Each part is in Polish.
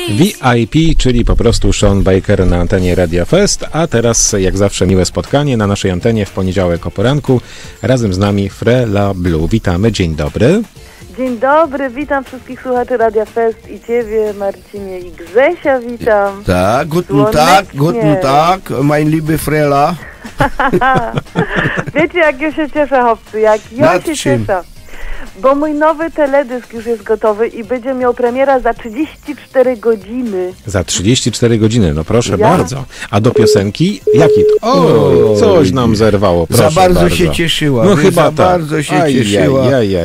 VIP, czyli po prostu Sean Baker na antenie Radia Fest, a teraz jak zawsze miłe spotkanie na naszej antenie w poniedziałek o poranku. Razem z nami Frela Blue. Witamy, dzień dobry. Dzień dobry, witam wszystkich słuchaczy Radia Fest i Ciebie, Marcinie, i Grzesia witam. Tak, guten Tag, mein liebe Frela. Wiecie, jak ja się cieszę, chłopcy, jak ja się cieszę. Bo mój nowy teledysk już jest gotowy i będzie miał premiera za 34 godziny. Za 34 godziny, no proszę bardzo. A do piosenki? Jaki to? O, coś nam zerwało, proszę bardzo. Za bardzo się cieszyła. No chyba tak. Bardzo się cieszyła.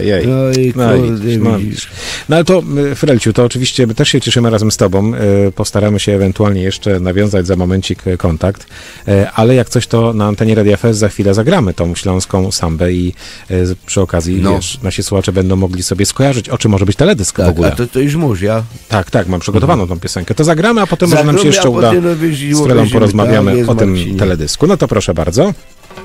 No ale to, Frelciu, to oczywiście my też się cieszymy razem z tobą. Postaramy się ewentualnie jeszcze nawiązać za momencik kontakt. Ale jak coś, to na antenie Radia Fest za chwilę zagramy tą śląską sambę i przy okazji, wiesz, nasi słuchacze będą mogli sobie skojarzyć, o czym może być teledysk w ogóle. A to już może, ja? Tak, mam przygotowaną tą piosenkę. To zagramy, a potem może nam się jeszcze uda z Frelą porozmawiamy o tym teledysku. No to proszę bardzo.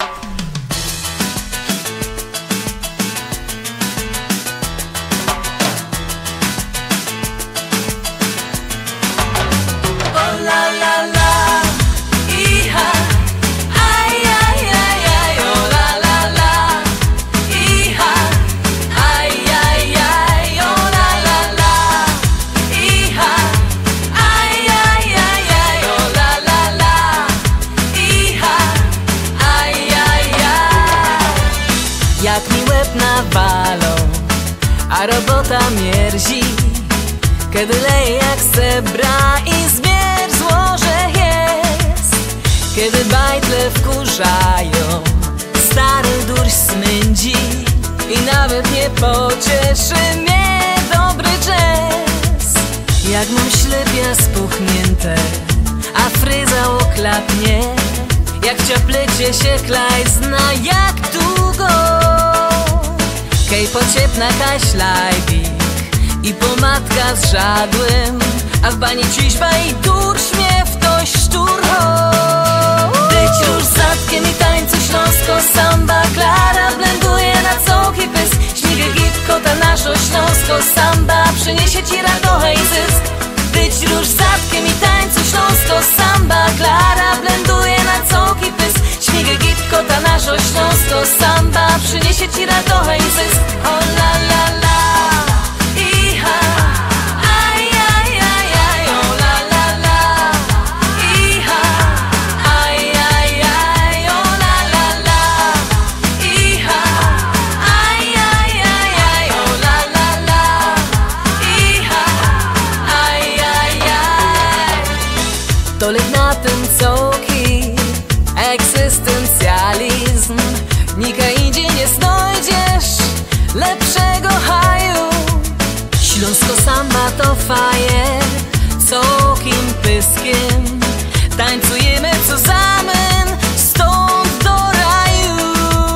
A robota mierzi, kiedy leje jak sebra i zmierzło, że jest. Kiedy bajtle wkurzają, stary durś smędzi i nawet nie pocieszy mnie dobry jazz. Jak mam ślepia spuchnięte, a fryza oklapnie, jak cioplecie się klajzna, jak długo. Kej pociepna kaślajbik i pomadka z żadłem, a w bani ciźba i dursz mnie w dość szturho. Być już zadkiem i tańcu śląsko samba, Klara blenduje na coki pys, śmigę gitko ta naszo śląsko samba, przyniesie ci radochę i zysk. Być już zadkiem i tańcu śląsko samba, Klara blenduje na coki pys, śmigę gitko ta naszo śląsko samba, przyniesie ci radochę i zysk. O la la la, iha, aj, aj, aj, aj, o la la la, iha, aj, aj, aj, o la la la, iha, aj, aj, aj, aj, o la la la, iha, aj, aj, aj. To leg na tym coki, egzystencjalizm, nika indziej nie znajdziesz lepszego haju. Śląsko samba to fajer, sokim pyskiem, tańcujemy co zamen, stąd do raju.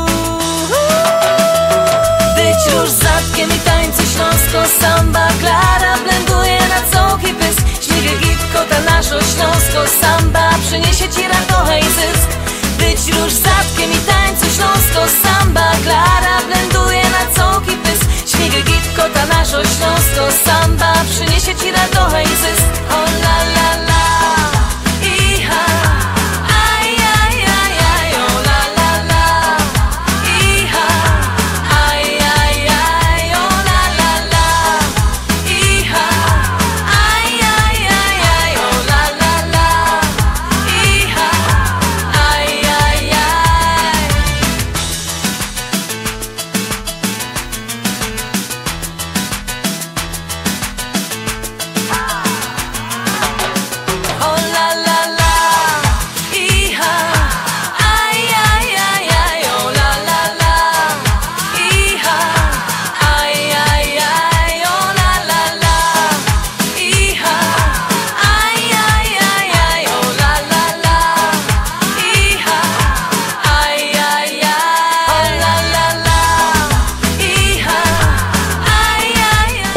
Być już zadkiem i tańcu śląsko samba, Klara blenduje na coki pysk, śmigę gitko ta naszo śląsko samba, przyniesie ci radochę i zysk. Być już zadkiem i tańcu śląsko samba, Klara blenduje na coki pysk, śmigę gitko ta naszo śląsko samba, przyniesie ci radochę i zysk. O la la la, iha, aj, aj, aj, aj, o la la la, iha, aj, aj, aj, o la la la, iha, aj, aj, aj, aj, o la la la, iha, aj, aj, aj.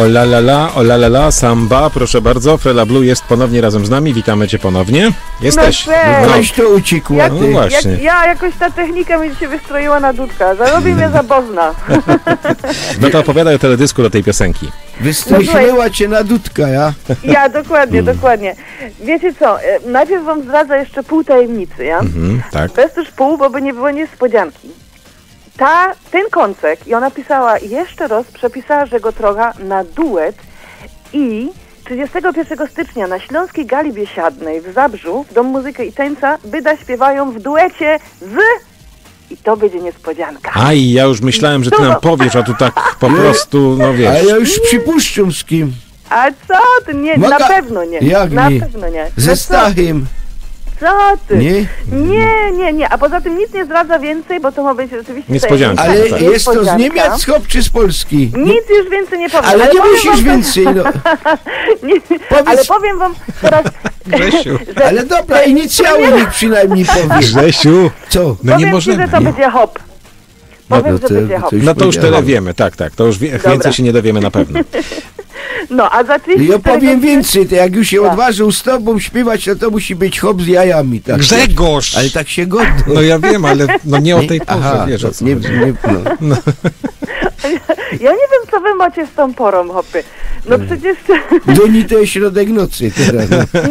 O la la, samba, proszę bardzo. Frela Blue jest ponownie razem z nami. Witamy cię ponownie. Jesteś. Weź to uciekł No właśnie. Ja jakoś ta technika mi się wystroiła na Dudka. Zarobi mnie za Bozna. No to opowiadaj o teledysku do tej piosenki. Wystraszyła cię na Dudka, ja? Ja, dokładnie. Wiecie co, najpierw wam zdradzę jeszcze pół tajemnicy, ja? Tak. To jest też pół, bo by nie było niespodzianki. Ten koncert, i ona pisała jeszcze raz, przepisała, że go trochę na duet i 31 stycznia na Śląskiej Gali Biesiadnej w Zabrzu w Dom Muzyki i Tańca Byda śpiewają w duecie z... I to będzie niespodzianka. Aj, ja już myślałem, że ty nam powiesz, a tu tak po prostu, no wiesz. A ja już przypuszczam z kim. A co ty? Nie, na pewno nie. Jak na nie? pewno nie. Ze Stachem. Co ty? Nie? Nie. A poza tym nic nie zdradza więcej, bo to ma być rzeczywiście Niespodzianka. Ale Tak. jest to z Niemiec, hop, czy z Polski? Nic już więcej nie powiem. Ale nie powiem musisz wam więcej, no. Ale powiem wam teraz, Grzesiu. że Ale dobra, inicjały niech przynajmniej powiesz. Grzesiu. Co? No nie powiem ci, możemy. że to będzie hop. Powiem, że będzie hop. No to już tyle wiemy, tak. To już więcej się nie dowiemy na pewno. No, a za 34 Ja powiem godziny... więcej, to jak już się odważył z tobą śpiewać, to musi być hop z jajami. Tak. Grzegorz! Ale tak się godno. No ja wiem, ale no nie o tej porze, wiesz o co nie, chodzi. no. Ja nie wiem, co wy macie z tą porą, hopy. No przecież... Do niej to jest środek nocy teraz.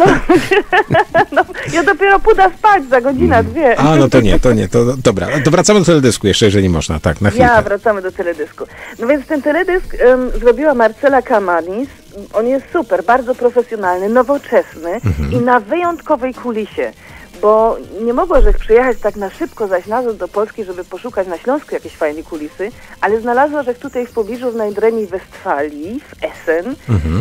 No, ja dopiero pójdę spać za godzinę, 2. A, no to nie, to dobra. To wracamy do teledysku jeszcze, jeżeli można, tak, na chwilkę. Wracamy do teledysku. No więc ten teledysk zrobiła Marcela Kamanis. On jest super, bardzo profesjonalny, nowoczesny i na wyjątkowej kulisie. Bo nie mogła żech przyjechać tak na szybko zaś nazad do Polski, żeby poszukać na Śląsku jakieś fajne kulisy, ale znalazła żech tutaj w pobliżu w Najdreni Westfalii, w Essen,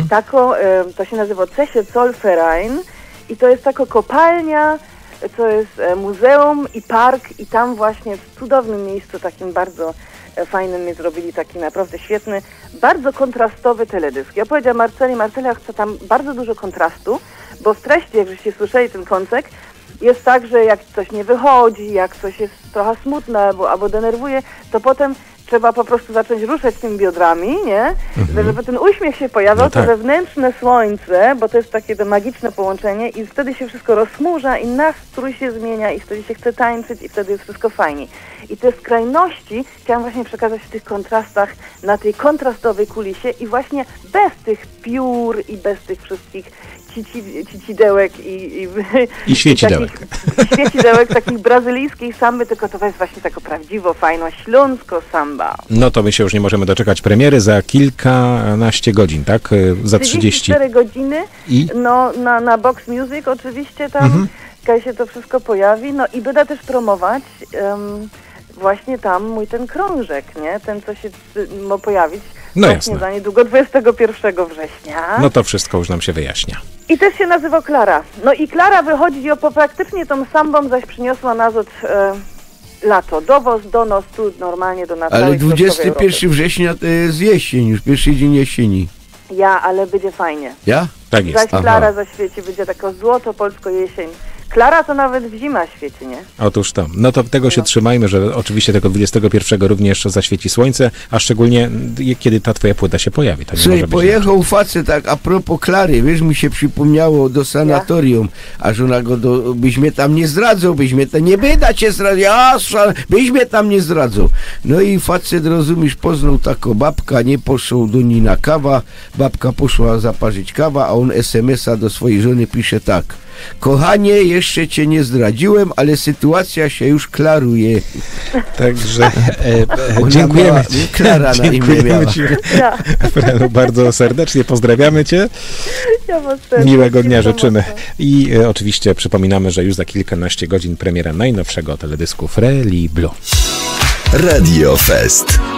to się nazywa Zeche Zollverein i to jest taka kopalnia, to jest muzeum i park i tam właśnie w cudownym miejscu, takim bardzo fajnym mi zrobili taki naprawdę świetny, bardzo kontrastowy teledysk. Ja powiedziałam Marcela chce tam bardzo dużo kontrastu, bo w treści, jak żeście słyszeli ten koncert, jest tak, że jak coś nie wychodzi, jak coś jest trochę smutne albo denerwuje, to potem trzeba po prostu zacząć ruszać tymi biodrami, nie? Żeby ten uśmiech się pojawiał, to wewnętrzne słońce, bo to jest takie to magiczne połączenie i wtedy się wszystko rozchmurza i nastrój się zmienia i wtedy się chce tańczyć i wtedy jest wszystko fajnie. I te skrajności chciałam właśnie przekazać w tych kontrastach na tej kontrastowej kulisie i właśnie bez tych piór i bez tych wszystkich cicidełek i świecidełek. Świecidełek takich brazylijskiej samby, tylko to jest właśnie taka prawdziwo fajna śląsko samba. No to my się już nie możemy doczekać premiery za kilkanaście godzin, tak? Za 34 godziny. I? No na Box Music oczywiście tam się to wszystko pojawi. No i będę też promować właśnie tam mój ten krążek, nie? Ten, co się ma pojawić. No właśnie jasne. za niedługo, 21 września. No to wszystko już nam się wyjaśnia. I też się nazywa Klara. No i Klara wychodzi praktycznie tą sambą, zaś przyniosła nazot lato. Dowoz, donos, tu normalnie do nas. Ale 21 września to jest jesień, już pierwszy dzień jesieni. Ale będzie fajnie. Ja? Tak jest. Zaś Klara zaświeci, będzie taka złoto polsko jesień. Klara to nawet w zima świeci, nie? Otóż to. No to tego się trzymajmy, że oczywiście tego 21 również zaświeci słońce, a szczególnie kiedy ta twoja płyta się pojawi. To nie może być pojechał facet, tak a propos Klary, wiesz, mi się przypomniało do sanatorium, a żona go byś mnie tam nie zdradzał, nie byda cię zdradzał, byś mnie tam nie zdradzał. No i facet, rozumiesz, poznał taką babkę, nie poszł do niej na kawa, babka poszła zaparzyć kawa, a on SMS-a do swojej żony pisze tak: kochanie, jeszcze cię nie zdradziłem, ale sytuacja się już klaruje. Także dziękujemy ci. Klara na imię miała. Frelu, bardzo serdecznie pozdrawiamy cię. Miłego dnia życzymy. I oczywiście przypominamy, że już za kilkanaście godzin premiera najnowszego teledysku Freli Blue. Radio Fest.